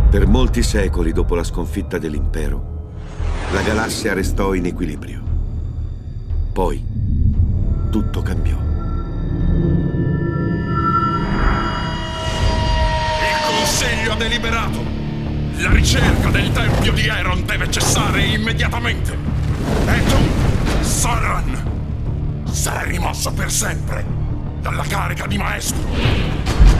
Per molti secoli dopo la sconfitta dell'impero, la galassia restò in equilibrio. Poi, tutto cambiò. Il Consiglio ha deliberato. La ricerca del Tempio di Eron deve cessare immediatamente. E tu, Sauron, sarai rimosso per sempre dalla carica di maestro.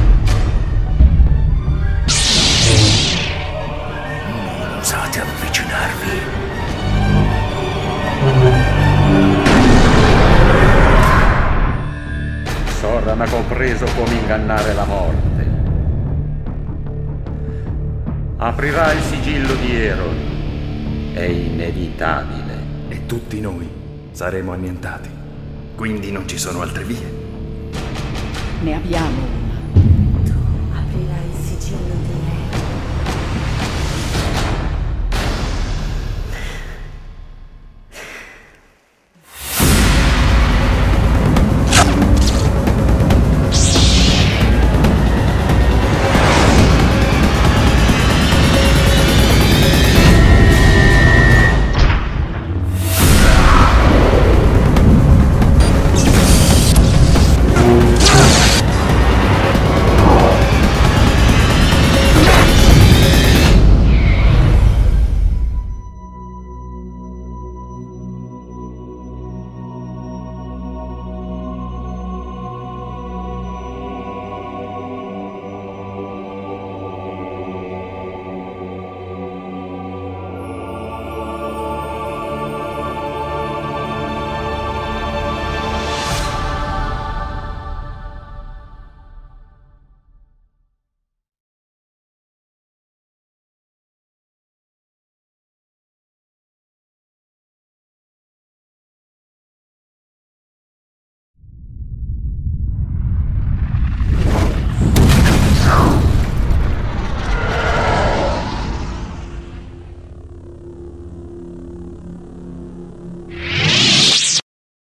Non osate avvicinarvi. Sauron ha compreso come ingannare la morte. Aprirà il sigillo di Eron. È inevitabile. E tutti noi saremo annientati. Quindi non ci sono altre vie. Ne abbiamo